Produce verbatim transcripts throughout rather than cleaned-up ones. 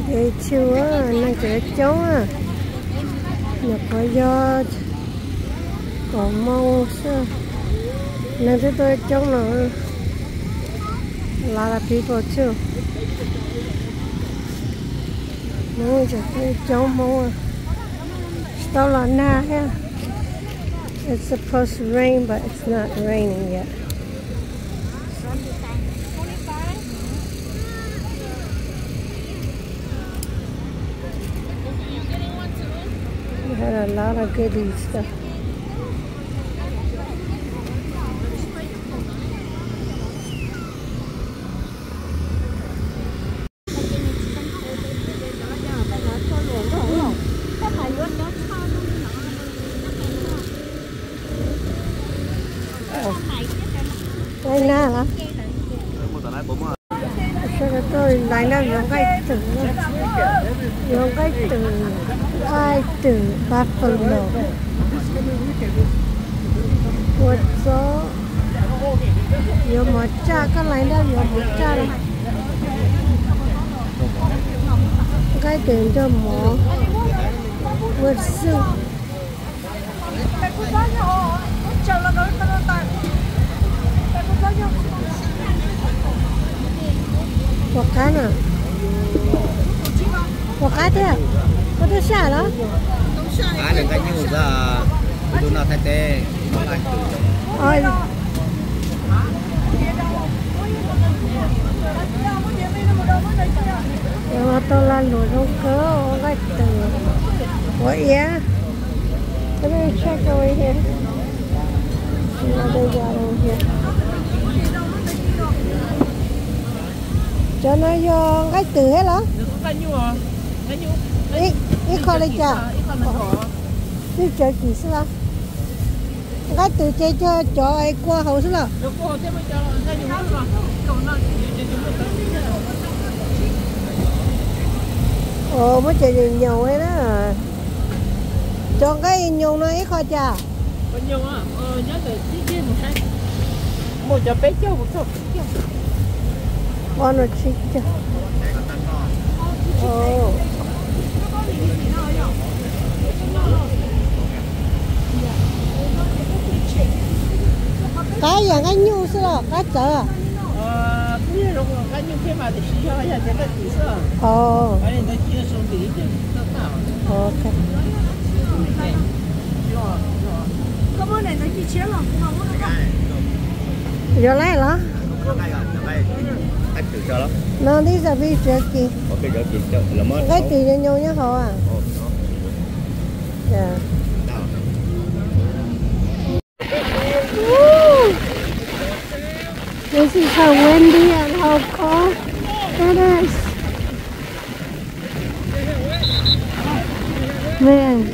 Để chưa nó sẽ chống à nhập có do có mong sao nên thế tôi chống nó là là people too nó sẽ tôi chống mong still là na ha. It's supposed to rain but it's not raining yet. Had a lot of goodies stuff. Đây nè hả? Sao tôi lại nó giống cái từ giống cái từ hai từ buffalo một số giống một cha cái lại đó giống một cha này cái tiền cho mỏ một sư một cái nào một cái thế à? Có thể xả đó? À, đừng cái nhiều giờ tôi nào thay tê ôi nhưng mà tôi là lùi không cớ cái từ what yeah let me check over here another one over here cho nó vô cái từ hết đó ít ít khó lấy chả ít chơi gì xí cái từ chơi cho cho ai qua hậu xí là ồ mới chơi gì nhiều ấy đó cho cái nhiều nó ít khó chả nhiều à ờ nhớ từ chi chi một hai một cho bé châu một chút con nó chi chứ ồ cái gì cái nhu xí là cái chợ à ờ cái gì rồi cái nhu kia mà thì xí cho nhà cái gì xí ồ cái này nó chia xong thì ít ok có bữa này nó chỉ chiếu lòng không có vô lấy hả? anh tự cho lắm nó đi ra vi jerky ok jerky cho làm mất cái từ cho nhau nhá họ à yeah. This is how windy and how cold it is. Man.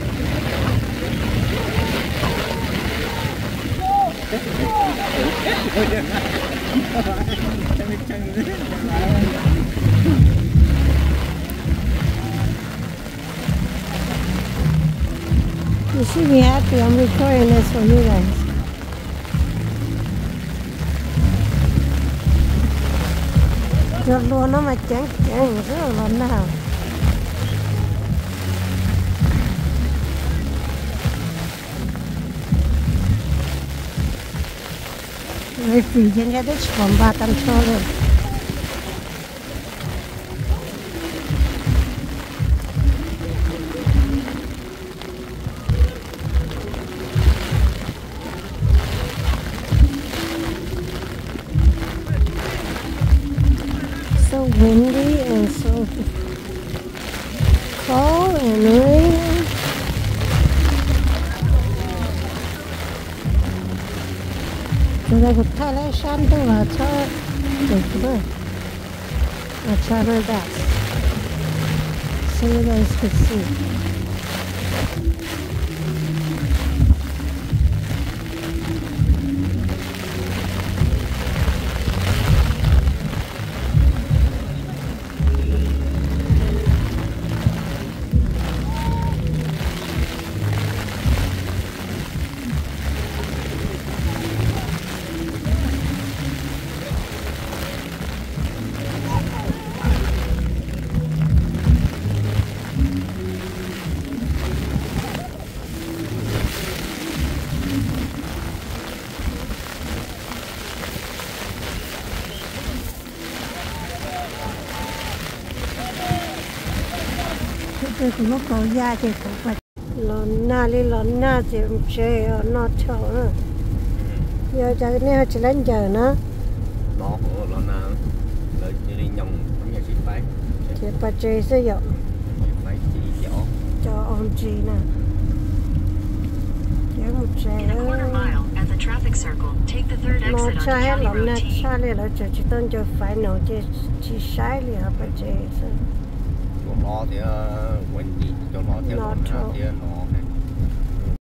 You should be happy I'm recording this for you guys. Giọt lúa nó mà chán chán rất là lớn nào. Refrigerated from bottom shoulder. So windy and so cold and rainy. Tôi có thay lại sân tôi là cho được rồi I try my best so you guys could see. tôi cũng có cầu da thì cũng phải lon na đi lon na thì chơi nó chậu nữa giờ giờ này chỉ lên giờ nữa nó của lon na lợi đi nhông không nhà chị phải thì phải chơi sử dụng phải chỉ nhỏ cho ông chị nè chơi một chơi nó chơi hết lon na chơi lên là chơi chỉ tôn cho phải nó chơi chỉ sai liền phải chơi chỗ nó thì quên đi chỗ nó thì nó thì nó